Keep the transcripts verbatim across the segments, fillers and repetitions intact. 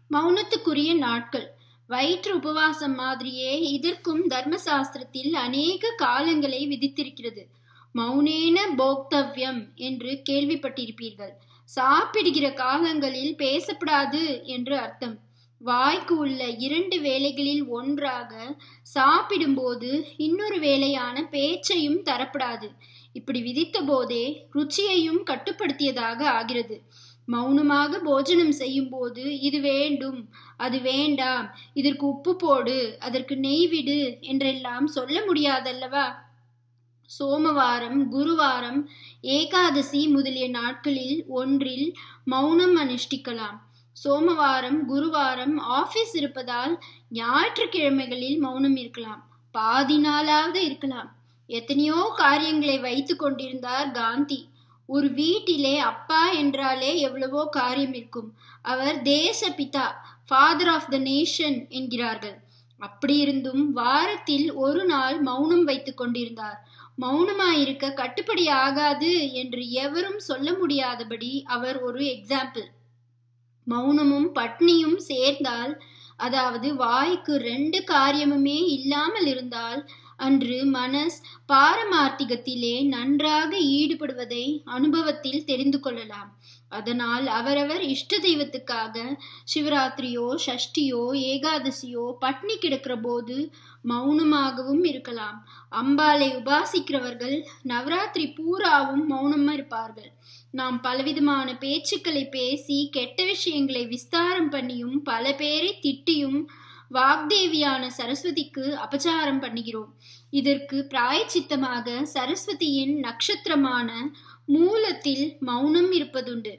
மௌனத்துக்குரிய நாட்கள். வயிற்று உபவாசம் மாதிரியே இதற்கும் தர்மசாஸ்திரத்தில் அநேக காலங்களை விதித்திருக்கிறது. மௌனேன போக்தவ்யம் என்று கேள்விப்பட்டிருப்பீர்கள். சாப்பிடுகிற காலங்களில் பேசப்படாது என்று அர்த்தம். வாய்க்கு உள்ள இரண்டு வேலைகளில் ஒன்றாக சாப்பிடும்போது இன்னொரு வேலையான பேச்சையும் தரப்படாது. இப்படி விதித்த போதே ருச்சியையும் கட்டுப்படுத்தியதாக ஆகிறது. மௌனமாக போஜனம் செய்யும் போது இது வேண்டும், அது வேண்டாம், இதற்கு உப்பு போடு, அதற்கு நெய் விடு என்றெல்லாம் சொல்ல முடியாதல்லவா? சோமவாரம், குருவாரம், ஏகாதசி முதலிய நாட்களில் ஒன்றில் மௌனம் அனுஷ்டிக்கலாம். சோமவாரம், குருவாரம் ஆபீஸ் இருப்பதால் ஞாயிற்றுக்கிழமைகளில் மௌனம் இருக்கலாம். பாதி நாளாவது இருக்கலாம். எத்தனையோ காரியங்களை வைத்து கொண்டிருந்தார் காந்தி. ஒரு வீட்டிலே அப்பா என்றாலே எவ்வளவோ காரியம் இருக்கும். அவர் தேச பிதா, ஃபாதர் ஆஃப் த நேஷன் என்கிறார்கள். அப்படி இருந்தும் வாரத்தில் ஒரு நாள் மௌனம் வைத்து கொண்டிருந்தார். மௌனமாயிருக்க கட்டுப்படி ஆகாது என்று எவரும் சொல்ல முடியாதபடி அவர் ஒரு எக்ஸாம்பிள். மௌனமும் பட்னியும் சேர்ந்தால், அதாவது வாய்க்கு ரெண்டு காரியமுமே இல்லாமல் இருந்தால், அன்று மனஸ் பாரமார்த்திகத்திலே நன்றாக ஈடுபடுவதை அனுபவத்தில் தெரிந்து கொள்ளலாம். அதனால் அவரவர் இஷ்ட தெய்வத்துக்காக சிவராத்திரியோ சஷ்டியோ ஏகாதசியோ பட்னி கிடக்கிற போது மௌனமாகவும் இருக்கலாம். அம்பாளை உபாசிக்கிறவர்கள் நவராத்திரி பூராவும் மௌனமா இருப்பார்கள். நாம் பலவிதமான பேச்சுக்களை பேசி கெட்ட விஷயங்களை விஸ்தாரம் பண்ணியும் பல பேரை திட்டியும் வாக்தேவியான சரஸ்வதிக்கு அபச்சாரம் பண்ணுகிறோம். இதற்கு பிராயச்சித்தமாக சரஸ்வதியின் நட்சத்திரமான மூலத்தில் மௌனம் இருப்பதுண்டு.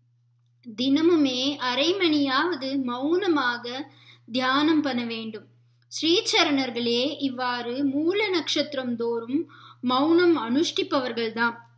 தினமுமே அரை மணியாவது மௌனமாக தியானம் பண்ண வேண்டும். ஸ்ரீசரணர்களே இவ்வாறு மூல நட்சத்திரம் தோறும் மௌனம் அனுஷ்டிப்பவர்கள்தான்.